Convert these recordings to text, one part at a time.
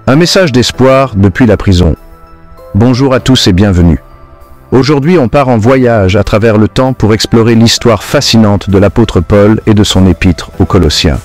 Un message d'espoir depuis la prison. Bonjour à tous et bienvenue. Aujourd'hui, on part en voyage à travers le temps pour explorer l'histoire fascinante de l'apôtre Paul et de son épître aux Colossiens.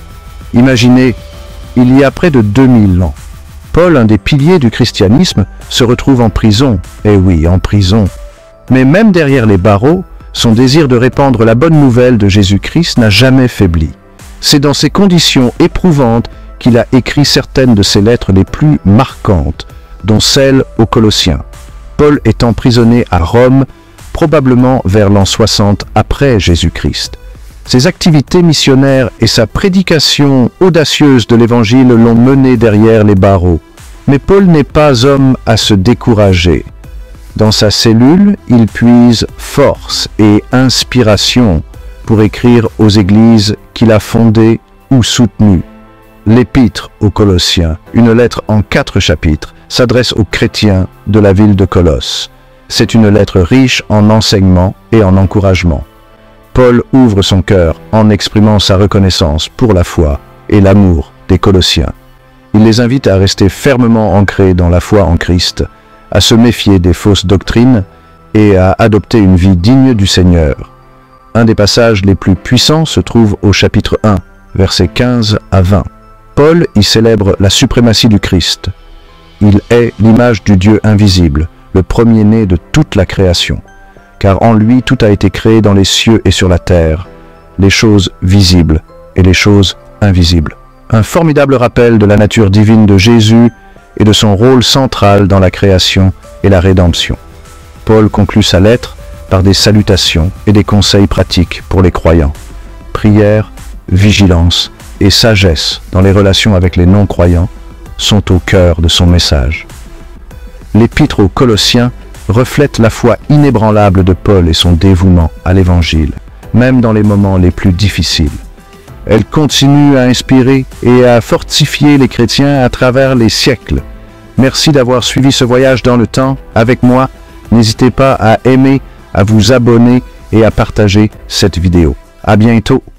Imaginez, il y a près de 2000 ans, Paul, un des piliers du christianisme, se retrouve en prison. Eh oui, en prison. Mais même derrière les barreaux, son désir de répandre la bonne nouvelle de Jésus-Christ n'a jamais faibli. C'est dans ces conditions éprouvantes qu'il a écrit certaines de ses lettres les plus marquantes, dont celle aux Colossiens. Paul est emprisonné à Rome, probablement vers l'an 60 après Jésus-Christ. Ses activités missionnaires et sa prédication audacieuse de l'Évangile l'ont mené derrière les barreaux. Mais Paul n'est pas homme à se décourager. Dans sa cellule, il puise force et inspiration pour écrire aux églises qu'il a fondées ou soutenues. L'Épître aux Colossiens, une lettre en 4 chapitres, s'adresse aux chrétiens de la ville de Colosse. C'est une lettre riche en enseignements et en encouragements. Paul ouvre son cœur en exprimant sa reconnaissance pour la foi et l'amour des Colossiens. Il les invite à rester fermement ancrés dans la foi en Christ, à se méfier des fausses doctrines et à adopter une vie digne du Seigneur. Un des passages les plus puissants se trouve au chapitre 1, versets 15 à 20. Paul y célèbre la suprématie du Christ. Il est l'image du Dieu invisible, le premier-né de toute la création. Car en lui tout a été créé dans les cieux et sur la terre, les choses visibles et les choses invisibles. Un formidable rappel de la nature divine de Jésus et de son rôle central dans la création et la rédemption. Paul conclut sa lettre par des salutations et des conseils pratiques pour les croyants. Prière, vigilance et sagesse dans les relations avec les non-croyants sont au cœur de son message. L'Épître aux Colossiens reflète la foi inébranlable de Paul et son dévouement à l'Évangile, même dans les moments les plus difficiles. Elle continue à inspirer et à fortifier les chrétiens à travers les siècles. Merci d'avoir suivi ce voyage dans le temps avec moi. N'hésitez pas à aimer, à vous abonner et à partager cette vidéo. À bientôt!